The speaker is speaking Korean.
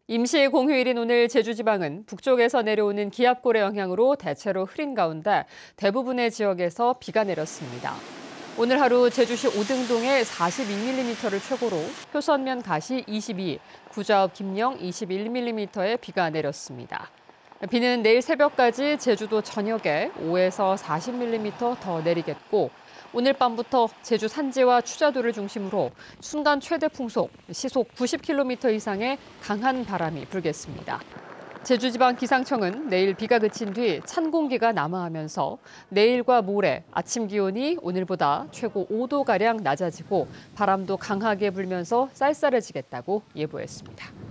임시 공휴일인 오늘 제주지방은 북쪽에서 내려오는 기압골의 영향으로 대체로 흐린 가운데 대부분의 지역에서 비가 내렸습니다. 오늘 하루 제주시 오등동에 42mm를 최고로 효선면 가시 22, 구좌읍 김영 21mm의 비가 내렸습니다. 비는 내일 새벽까지 제주도 전역에 5에서 40mm 더 내리겠고 오늘 밤부터 제주 산지와 추자도를 중심으로 순간 최대 풍속, 시속 90km 이상의 강한 바람이 불겠습니다. 제주지방기상청은 내일 비가 그친 뒤 찬 공기가 남하하면서 내일과 모레 아침 기온이 오늘보다 최고 5도가량 낮아지고 바람도 강하게 불면서 쌀쌀해지겠다고 예보했습니다.